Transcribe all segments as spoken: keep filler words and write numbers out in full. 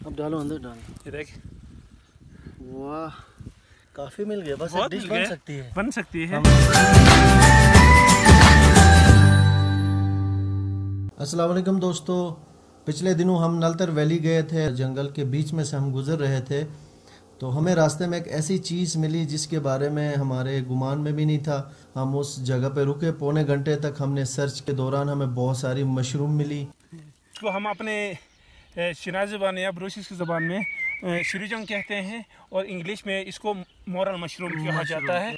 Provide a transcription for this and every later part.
अब डालो अंदर डालो। ये देख, वाह काफी मिल गया, बस एक डिश बन सकती है बन सकती है। अस्सलाम वालेकुम दोस्तों, पिछले दिनों हम नलतर वैली गए थे। जंगल के बीच में से हम गुजर रहे थे तो हमें रास्ते में एक ऐसी चीज़ मिली जिसके बारे में हमारे गुमान में भी नहीं था। हम उस जगह पे रुके, पौने घंटे तक हमने सर्च के दौरान हमें बहुत सारी मशरूम मिली। इसको हम अपने शिनाज़ ज़बान या ब्रोशिस की ज़बान में शरीजंग कहते हैं और इंग्लिश में इसको मोरल मशरूम कहा जाता है।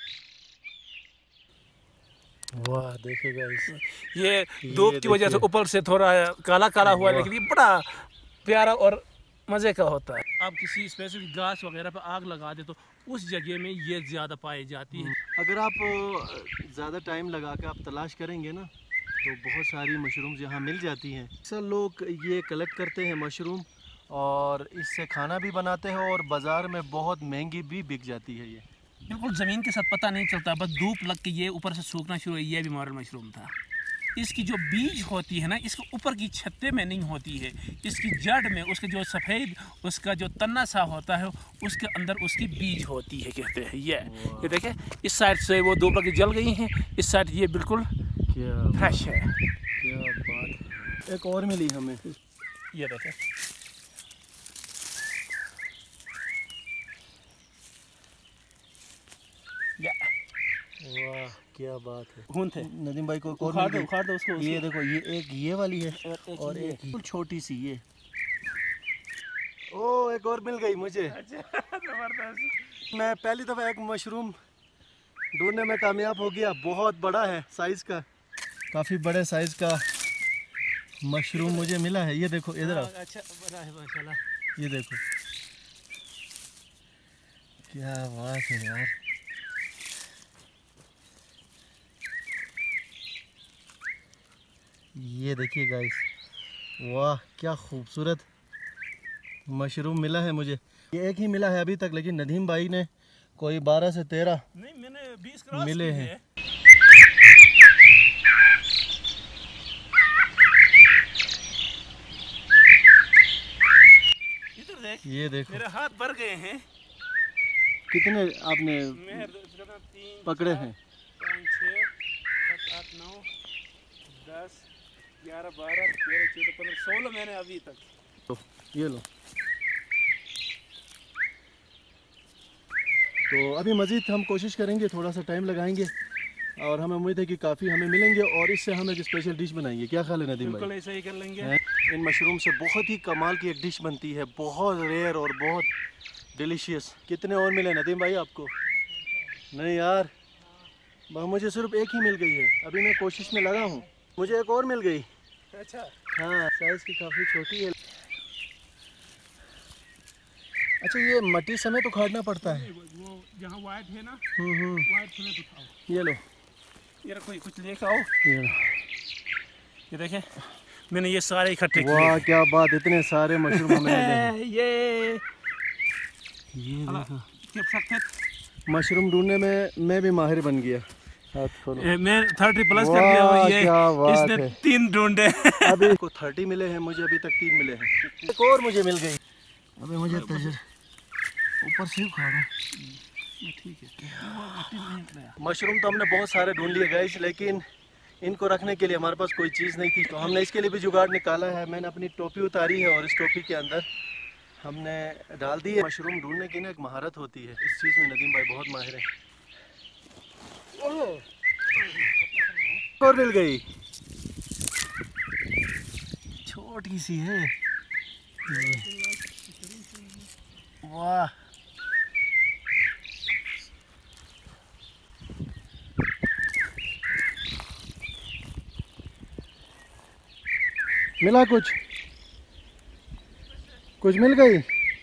वाह देखिएगा इस ये धूप की वजह से ऊपर से थोड़ा काला काला हुआ, लेकिन ये बड़ा प्यारा और मज़े का होता है। आप किसी स्पेसिफिक घास वगैरह पर आग लगा दे तो उस जगह में ये ज़्यादा पाई जाती है। अगर आप ज़्यादा टाइम लगा के आप तलाश करेंगे ना तो बहुत सारी मशरूम्स यहाँ मिल जाती हैं। अक्सर लोग ये कलेक्ट करते हैं मशरूम और इससे खाना भी बनाते हैं और बाज़ार में बहुत महंगी भी बिक जाती है। ये बिल्कुल ज़मीन के साथ पता नहीं चलता, बस धूप लग के ये ऊपर से सूखना शुरू हुई। ये भी मोरल मशरूम था। इसकी जो बीज होती है ना, इसके ऊपर की छत्ते में नहीं होती है, इसकी जड़ में उसके जो सफ़ेद उसका जो तन्ना सा होता है उसके अंदर उसकी बीज होती है, कहते हैं। ये ये देखें, इस साइड से वो दो लगी जल गई हैं, इस साइड ये बिल्कुल फ्रेश है। क्या बात है। एक और मिली हमें, ये देखें। वाह क्या बात है। खून थे नदीम भाई को उखाड़ दो उखाड़ दो उसको। ये देखो, ये एक ये वाली है एक और ये। एक छोटी सी ये। ओ एक और मिल गई मुझे। अच्छा, जबरदस्त। मैं पहली दफ़ा एक मशरूम ढूंढने में कामयाब हो गया। बहुत बड़ा है साइज़ का, काफ़ी बड़े साइज़ का मशरूम मुझे मिला है। ये देखो इधर आओ। अच्छा बड़ा है माशाल्लाह। ये देखो क्या बात है यार। ये देखिए गाइस, वाह क्या खूबसूरत मशरूम मिला है मुझे। ये एक ही मिला है अभी तक, लेकिन नदीम भाई ने कोई बारह से तेरह नहीं, मैंने बीस क्रॉस मिले हैं। इधर देख, ये देखो मेरे हाथ भर गए हैं। कितने आपने तीन पकड़े हैं? पाँच छः सात आठ नौ दस ग्यारह बारह तेरह चौदह पंद्रह सोलह मैंने अभी तक। तो ये लो। तो अभी मज़ीद हम कोशिश करेंगे, थोड़ा सा टाइम लगाएंगे और हमें उम्मीद है कि काफ़ी हमें मिलेंगे और इससे हम एक स्पेशल डिश बनाएंगे। क्या ख्याल है नदीम भाई? बिल्कुल ऐसा ही कर लेंगे। इन मशरूम से बहुत ही कमाल की एक डिश बनती है, बहुत रेयर और बहुत डिलीशियस। कितने और मिले नदीम भाई आपको? नहीं यार, मुझे सिर्फ एक ही मिल गई है। अभी मैं कोशिश में लगा हूँ, मुझे एक और मिल गई। अच्छा हाँ, साइज़ की काफ़ी छोटी है। अच्छा, ये मट्टी समेत तो खाड़ना पड़ता है। वो जहाँ वाइट है ना, हम्म हम्म वाइट फुले तो खाओ। ये लो, ये रखो, कुछ लेके आओ। ये लो। ये देखें, मैंने ये सारे इकट्ठे किए। वाह क्या बात, इतने सारे मशरूम हमें मिले हैं। ये ये देखो, के सकते मशरूम ढूंढने में मैं भी माहिर बन गया। हाथ खोलो। मैं थर्टी प्लस कर लिया हूँ। ये क्या बात इसने है। तीन ढूंढे। अभी को थर्टी मिले हैं, मुझे अभी तक तीन मिले हैं। एक और मुझे मिल गई। अभी मुझे तजर ऊपर से उखाड़ो। ठीक है। मशरूम तो हमने बहुत सारे ढूंढ लिए गाइस, लेकिन इनको रखने के लिए हमारे पास कोई चीज़ नहीं थी, तो हमने इसके लिए भी जुगाड़ निकाला है। मैंने अपनी टोपी उतारी है और इस टोपी के अंदर हमने डाल दी है। मशरूम ढूंढने की ना एक महारत होती है, इस चीज़ में नदीम भाई बहुत माहिर है। और मिल गई, छोटी सी है। वाह मिला, कुछ कुछ मिल गई।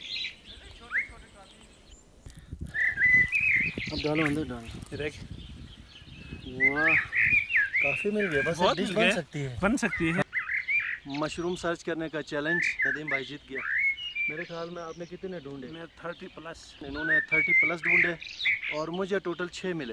अब डालो अंदर डालो। देख, वाह काफ़ी मिल गया, बस एक डिश बन सकती है। बन सकती है। मशरूम सर्च करने का चैलेंज नदीम भाई जीत गया। मेरे ख्याल में आपने कितने ढूंढे? मैं थर्टी प्लस। इन्होंने थर्टी प्लस ढूंढे और मुझे टोटल छः मिले।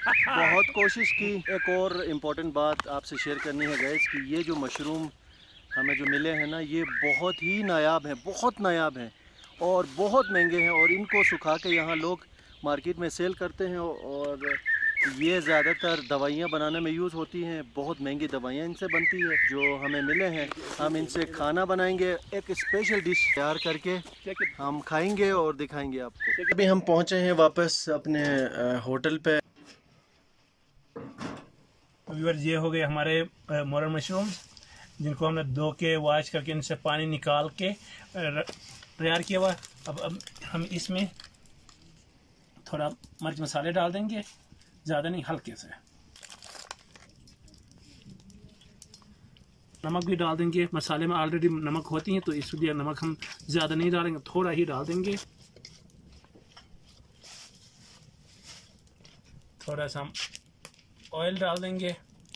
बहुत कोशिश की। एक और इम्पोर्टेंट बात आपसे शेयर करनी है गाइस कि ये जो मशरूम हमें जो मिले हैं ना, ये बहुत ही नायाब हैं, बहुत नायाब हैं और बहुत महंगे हैं। और इनको सुखा के यहाँ लोग मार्केट में सेल करते हैं और ये ज़्यादातर दवाइयाँ बनाने में यूज़ होती हैं। बहुत महंगी दवाइयाँ इनसे बनती है। जो हमें मिले हैं, हम इनसे खाना बनाएंगे, एक स्पेशल डिश तैयार करके हम खाएंगे और दिखाएंगे आपको। अभी हम पहुँचे हैं वापस अपने होटल पे। व्यूअर्स, ये हो गए हमारे मोरल मशरूम, जिनको हमने धो के वॉश करके इनसे पानी निकाल के तैयार किया हुआ। अब अब हम इसमें थोड़ा मिर्च मसाले डाल देंगे, ज़्यादा नहीं, हल्के से। नमक भी डाल देंगे, मसाले में ऑलरेडी नमक होती है तो इसलिए नमक हम ज़्यादा नहीं डालेंगे, थोड़ा ही डाल देंगे। थोड़ा सा हम ऑयल डाल देंगे।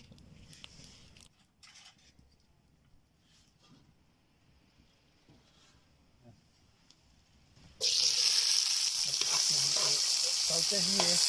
डालते हैं ये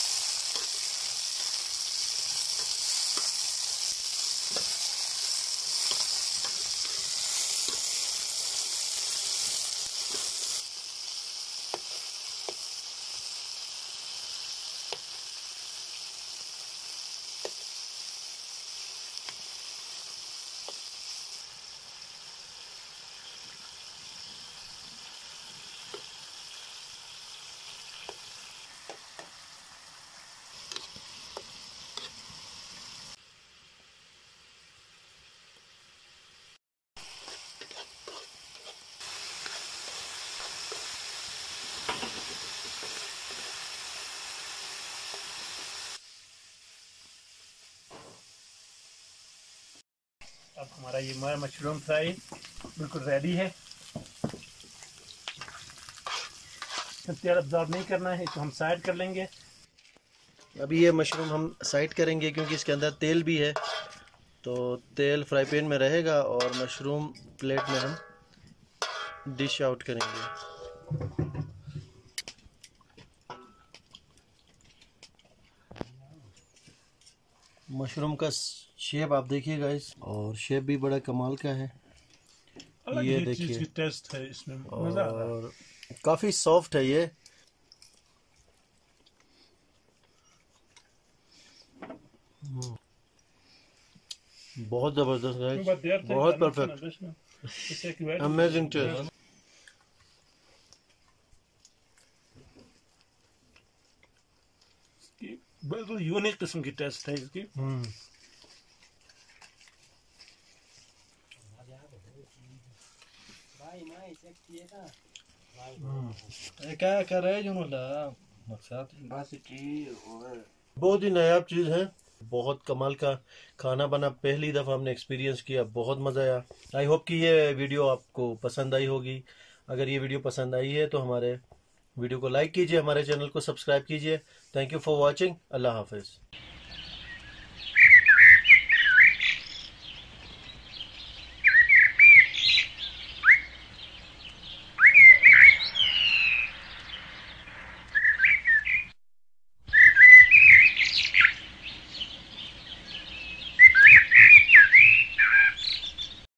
अब हमारा ये हमारा मशरूम फ्राई बिल्कुल रेडी है। तेल अब्जॉर्ब नहीं करना है तो हम साइड कर लेंगे। अभी ये मशरूम हम साइड करेंगे क्योंकि इसके अंदर तेल भी है, तो तेल फ्राई पैन में रहेगा और मशरूम प्लेट में हम डिश आउट करेंगे। मशरूम का शेप आप देखिए गाइस, और शेप भी बड़ा कमाल का है। ये देखिए टेस्ट है इसमें, और काफी सॉफ्ट है ये। बहुत जबरदस्त गाइस, बहुत परफेक्ट, अमेजिंग टेस्ट। बिल्कुल यूनिक किस्म की टेस्ट है इसकी। क्या कर रहे हैं बहुत ही नायाब चीज़ है, बहुत कमाल का खाना बना, पहली दफ़ा हमने एक्सपीरियंस किया, बहुत मज़ा आया। आई होप कि ये वीडियो आपको पसंद आई होगी। अगर ये वीडियो पसंद आई है तो हमारे वीडियो को लाइक कीजिए, हमारे चैनल को सब्सक्राइब कीजिए। Thank you for watching. अल्लाह हाफिज़।